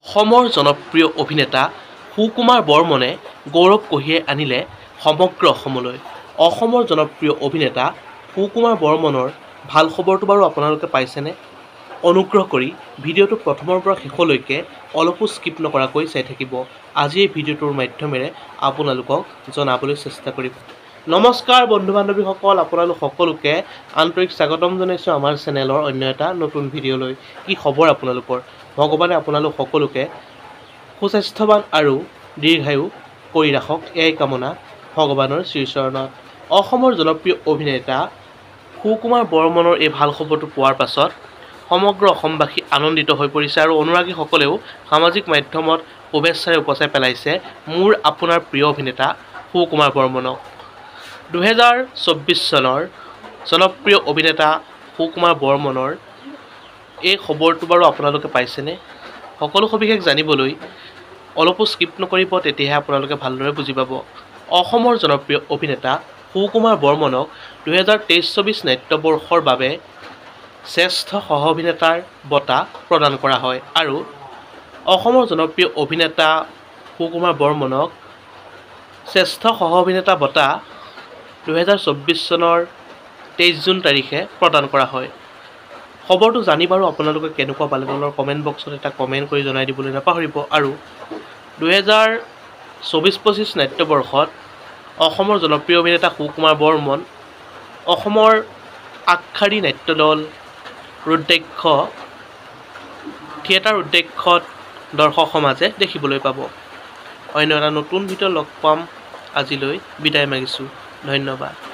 অসমৰ জনপ্ৰিয় অভিনেতা সুকুমাৰ বৰ্মনে গৌৰৱ কঢ়িয়াই আনিলে সমগ্ৰ অসমলৈ। অসমৰ জনপ্ৰিয় অভিনেতা সুকুমাৰ বৰ্মনৰ ভাল খবৰটো বাৰু আপোনালোকে পাইছেনে? অনুগ্ৰহ কৰি ভিডিঅ'টো প্ৰথমৰ পৰা শেষলৈকে অলপো স্কিপ নকৰাকৈ চাই থাকিব। আজি এই ভিডিঅ'টোৰ মাধ্যমেৰে আপোনালোকক জনাবলৈ চেষ্টা কৰিম। নমস্কাৰ বন্ধু বান্ধৱীসকল, আপোনালোক সকলোকে আন্তৰিক স্বাগতম জনাইছোঁ আমাৰ চেনেলৰ অন্য এটা নতুন ভিডিঅ'লৈ। কি খবৰ আপোনালোকৰ? ভগৱানে আপোনালোক সকলোকে সুস্বাস্থ্যৱান আৰু দীৰ্ঘায়ু কৰি ৰাখক, এয়াই কামনা ভগৱানৰ শ্ৰীচৰণত। অসমৰ জনপ্ৰিয় অভিনেতা সুকুমাৰ বৰ্মনৰ এই ভাল খবৰটো পোৱাৰ পাছত সমগ্ৰ অসমবাসী আনন্দিত হৈ পৰিছে আৰু অনুৰাগীসকলেও সামাজিক মাধ্যমত শুভেচ্ছাৰে উপচাই পেলাইছে মোৰ আপোনাৰ প্ৰিয় অভিনেতা সুকুমাৰ বৰ্মনক। 2024 চনৰ জনপ্ৰিয় অভিনেতা সুকুমাৰ বৰ্মনৰ এই খবৰটো বাৰু আপোনালোকে পাইছেনে? সকলো সবিশেষ জানিবলৈ অলপো স্কিপ নকৰিব, তেতিয়াহে আপোনালোকে ভালদৰে বুজি পাব। অসমৰ জনপ্ৰিয় অভিনেতা সুকুমাৰ বৰ্মনক 2023-24 নাট্যবৰ্ষৰ বাবে শ্ৰেষ্ঠ সহ অভিনেতাৰ বঁটা প্ৰদান কৰা হয় আৰু অসমৰ জনপ্ৰিয় অভিনেতা সুকুমাৰ বৰ্মনক শ্ৰেষ্ঠ সহ অভিনেতা বঁটা 2024 চনৰ 23 জুন তাৰিখে প্ৰদান কৰা হয়। খবৰটো জানি বাৰু আপোনালোকে কেনেকুৱা পালে তলৰ কমেণ্ট বক্সত এটা কমেণ্ট কৰি জনাই দিবলৈ নাপাহৰিব। আৰু 2024-25 নাট্যবৰ্ষত অসমৰ জনপ্ৰিয় অভিনেতা সুকুমাৰ বৰ্মন অসমৰ আগশাৰী নাট্যদল ৰুদ্ৰাক্ষ থিয়েটাৰ ৰুদ্ৰাক্ষত দৰ্শক সমাজে দেখিবলৈ পাব। অন্য এটা নতুন ভিডিঅ' লগ পাম। আজিলৈ বিদায় মাগিছোঁ। ধন্যবাদ।